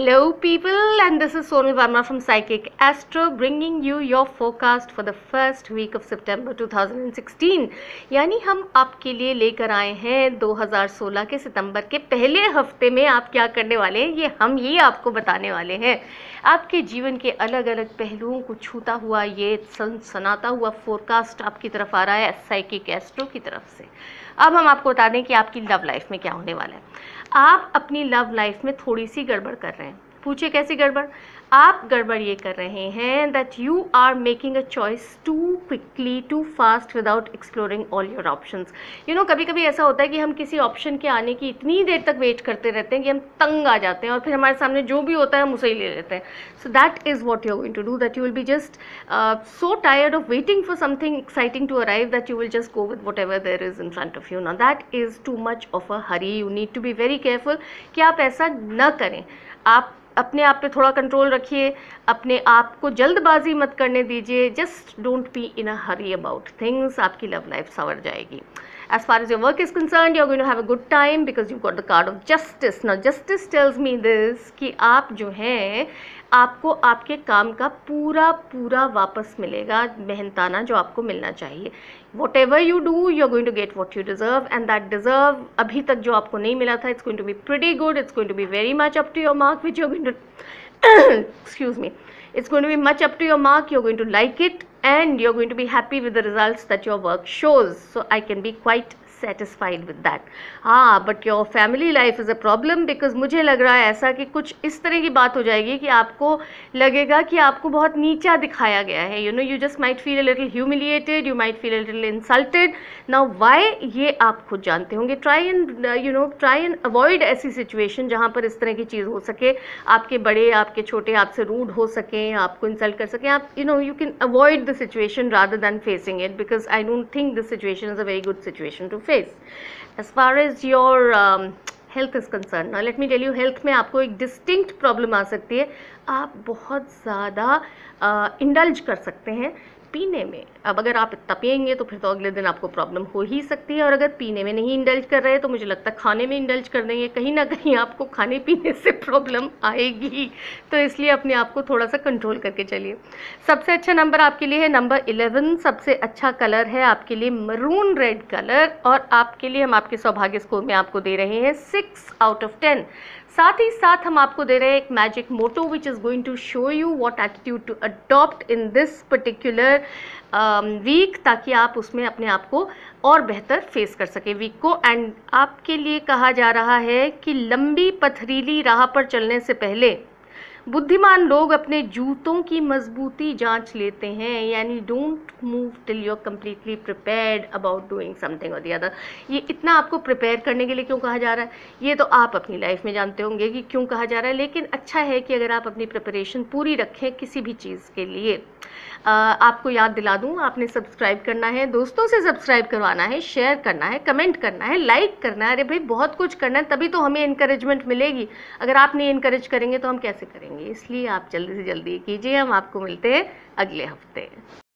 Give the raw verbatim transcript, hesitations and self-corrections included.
Hello people, and this is Sonal Verma from Psychic Astro bringing you your forecast for the first week of September two thousand sixteen। यानी हम आपके लिए लेकर आए हैं दो हज़ार सोलह के सितंबर के पहले हफ्ते में आप क्या करने वाले हैं, ये हम ये आपको बताने वाले हैं। आपके जीवन के अलग अलग पहलुओं को छूता हुआ ये सनसनाता हुआ फोरकास्ट आपकी तरफ आ रहा है साइकिक एस्ट्रो की तरफ से। अब हम आपको बता दें कि आपकी लव लाइफ में क्या होने वाला है। आप अपनी लव लाइफ में थोड़ी सी गड़बड़ कर रहे हैं। पूछिए कैसी गड़बड़? आप गड़बड़ ये कर रहे हैं that you are making a choice too quickly too fast without exploring all your options. You know कभी कभी ऐसा होता है कि हम किसी ऑप्शन के आने की इतनी देर तक वेट करते रहते हैं कि हम तंग आ जाते हैं और फिर हमारे सामने जो भी होता है हम उसे ही ले लेते हैं। So that is what you are going to do, that you will be just so tired of waiting for something exciting to arrive that you will just go with whatever there is in front of you. Now that is too much of a hurry. You need to be very careful कि आप ऐसा न करें। आप अपने आप पे थोड़ा कंट्रोल रखिए, अपने आप को जल्दबाजी मत करने दीजिए। Just don't be in a hurry about things. आपकी लव लाइफ संवर जाएगी। As far as your work is concerned, you're going to have a good time because you've got the card of justice. Now, justice tells me this कि आप जो हैं आपको आपके काम का पूरा पूरा वापस मिलेगा, मेहनताना जो आपको मिलना चाहिए। Whatever you do, you're going to get what you deserve, and that deserve अभी तक जो आपको नहीं मिला था, it's going to be pretty good. It's going to be very much up to your mark, which you're going to excuse me. It's going to be much up to your mark. You're going to like it, and you're going to be happy with the results that your work shows. So I can be quite satisfied with that. हाँ, but your family life is a problem because मुझे लग रहा है ऐसा कि कुछ इस तरह की बात हो जाएगी कि आपको लगेगा कि आपको बहुत नीचा दिखाया गया है। You know, you just might feel a little humiliated, you might feel a little insulted. Now why, ये आप खुद जानते होंगे। Try and uh, you know try and avoid ऐसी situation जहाँ पर इस तरह की चीज़ हो सके, आपके बड़े आपके छोटे आपसे रूड हो सकें, आपको इंसल्ट कर सकें। आप you know you can avoid the situation rather than facing it because I don't think this situation is a very good situation to face. As far as your um, health is concerned, now let me tell you, health में आपको एक distinct problem आ सकती है। आप बहुत ज़्यादा indulge कर सकते हैं पीने में। अब अगर आप इतना पिएंगे तो फिर तो अगले दिन आपको प्रॉब्लम हो ही सकती है, और अगर पीने में नहीं इंडल्ज कर रहे हैं तो मुझे लगता है खाने में इंडल्ज कर देंगे, कहीं ना कहीं आपको खाने पीने से प्रॉब्लम आएगी। तो इसलिए अपने आप को थोड़ा सा कंट्रोल करके चलिए। सबसे अच्छा नंबर आपके लिए है नंबर इलेवन। सबसे अच्छा कलर है आपके लिए मरून रेड कलर, और आपके लिए हम आपके सौभाग्य स्कोर में आपको दे रहे हैं सिक्स आउट ऑफ टेन। साथ ही साथ हम आपको दे रहे हैं एक magic motto which is going to show you what attitude to adopt in this particular week, ताकि आप उसमें अपने आप को और बेहतर फेस कर सकें वीक को। एंड आपके लिए कहा जा रहा है कि लंबी पथरीली राह पर चलने से पहले बुद्धिमान लोग अपने जूतों की मजबूती जांच लेते हैं। यानी don't move till you are completely prepared about doing something और द अदर। ये इतना आपको प्रिपेयर करने के लिए क्यों कहा जा रहा है, ये तो आप अपनी लाइफ में जानते होंगे कि क्यों कहा जा रहा है, लेकिन अच्छा है कि अगर आप अपनी प्रिपरेशन पूरी रखें किसी भी चीज़ के लिए। आ, आपको याद दिला दूं, आपने सब्सक्राइब करना है, दोस्तों से सब्सक्राइब करवाना है, शेयर करना है, कमेंट करना है, लाइक करना है। अरे भाई बहुत कुछ करना है, तभी तो हमें इनकरेजमेंट मिलेगी। अगर आप नहीं इनकरेज करेंगे तो हम कैसे करेंगे? इसलिए आप जल्दी से जल्दी कीजिए। हम आपको मिलते हैं अगले हफ्ते।